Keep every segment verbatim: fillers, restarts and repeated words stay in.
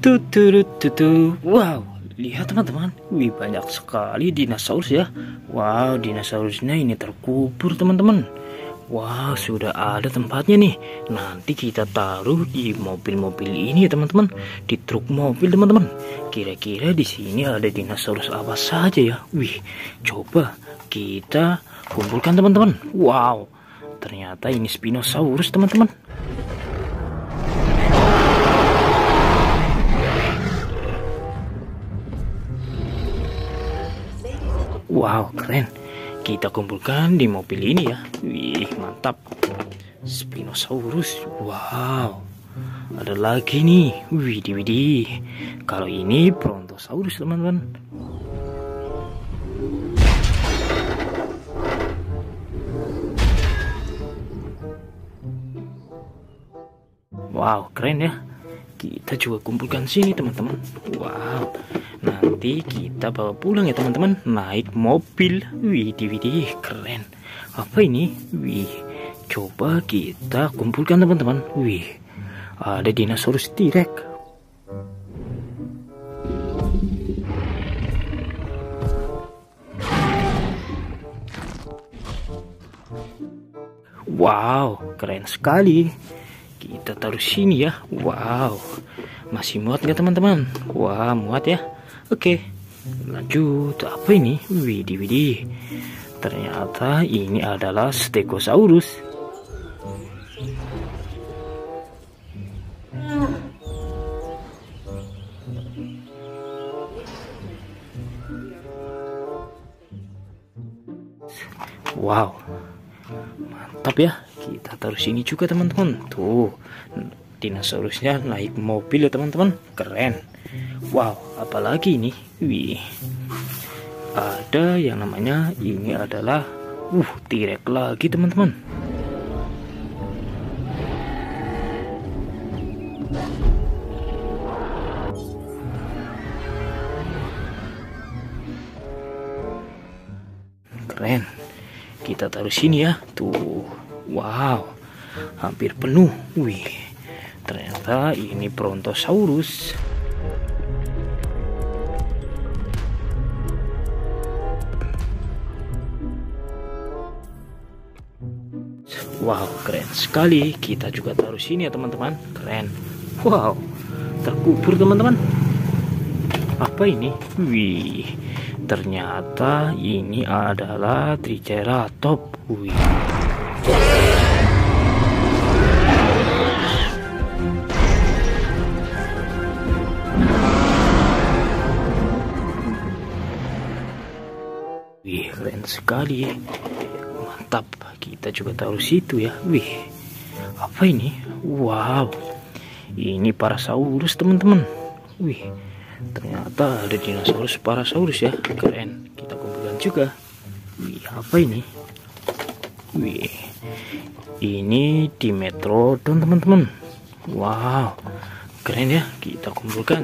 Tuturututu. Wow, lihat teman-teman, wih banyak sekali dinosaurus ya. Wow, dinosaurusnya ini terkubur teman-teman. Wow, sudah ada tempatnya nih. Nanti kita taruh di mobil-mobil ini ya teman-teman, di truk mobil teman-teman. Kira-kira di sini ada dinosaurus apa saja ya? Wih, coba kita kumpulkan teman-teman. Wow, ternyata ini Spinosaurus teman-teman. Wow, keren. Kita kumpulkan di mobil ini ya. Wih, mantap. Spinosaurus. Wow. Ada lagi nih. Widih, widih. Kalau ini Brontosaurus, teman-teman. Wow, keren ya. Kita juga kumpulkan sini, teman-teman. Wow. Nanti kita bawa pulang ya teman-teman, naik mobil. Widih, widih, keren. Apa ini? Wih, coba kita kumpulkan teman-teman. Wih, ada dinosaurus T-Rex. Wow, keren sekali. Kita taruh sini ya. Wow, masih muat nggak teman-teman? Wah, muat ya. Oke, lanjut. Apa ini? Widih, widih. Ternyata ini adalah Stegosaurus. Wow, mantap ya. Kita taruh sini juga teman-teman. Tuh, dinosaurusnya naik mobil ya teman-teman. Keren. Wow, apalagi ini? Wih, ada yang namanya ini adalah uh T-Rex lagi teman-teman. Keren. Kita taruh sini ya. Tuh, wow, hampir penuh. Wih, ternyata ini Brontosaurus. Wow, keren sekali. Kita juga taruh sini ya teman-teman. Keren. Wow, terkubur teman-teman. Apa ini? Wih, ternyata ini adalah Triceratops. Wih. Wih, keren sekali. Mantap. Kita juga taruh situ ya. Wih, apa ini? Wow, ini Parasaurus teman-teman. Wih, ternyata ada dinosaurus Parasaurus ya. Keren. Kita kumpulkan juga. Wih, apa ini? Wih, ini Dimetrodon teman-teman. Wow, keren ya. Kita kumpulkan.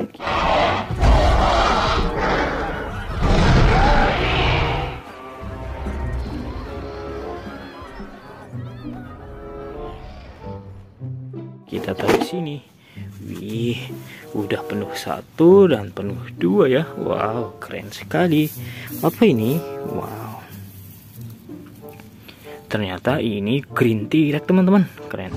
Kita taruh sini. Wih, udah penuh satu dan penuh dua ya. Wow, keren sekali. Apa ini? Wow, ternyata ini Green T-Rex teman-teman. Keren.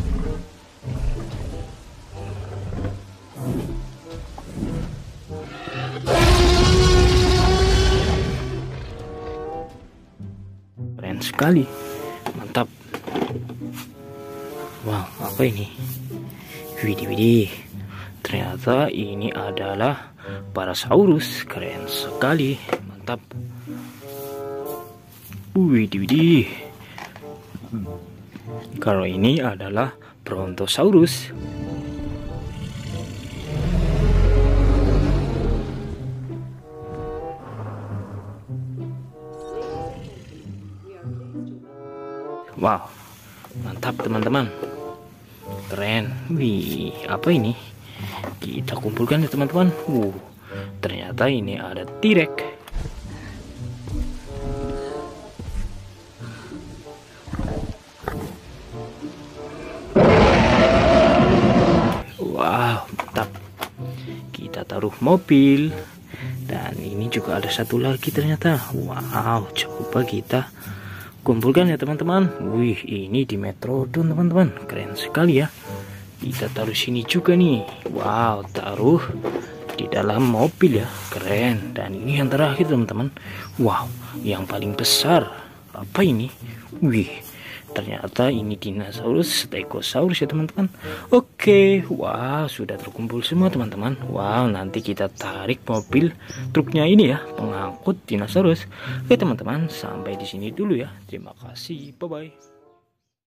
Keren sekali. Mantap. Wow, apa ini? Widih, widih. Ternyata ini adalah Parasaurus. Keren sekali. Mantap. Widih, widih. Kalau ini adalah Brontosaurus. Wow, mantap teman-teman. Keren. Wih, apa ini? Kita kumpulkan ya teman-teman. Uh, ternyata ini ada T-Rex. Wow, mantap. Kita taruh mobil. Dan ini juga ada satu lagi ternyata. Wow, coba kita kumpulkan ya teman-teman. Wih, ini di Metrodon teman-teman. Keren sekali ya. Kita taruh sini juga nih. Wow, taruh di dalam mobil ya. Keren. Dan ini yang terakhir teman-teman. Wow, yang paling besar. Apa ini? Wih, ternyata ini dinosaurus stegosaurus ya teman-teman. Oke, wow, sudah terkumpul semua teman-teman. Wow, nanti kita tarik mobil truknya ini ya, pengangkut dinosaurus. Oke teman-teman, sampai di sini dulu ya. Terima kasih, bye bye.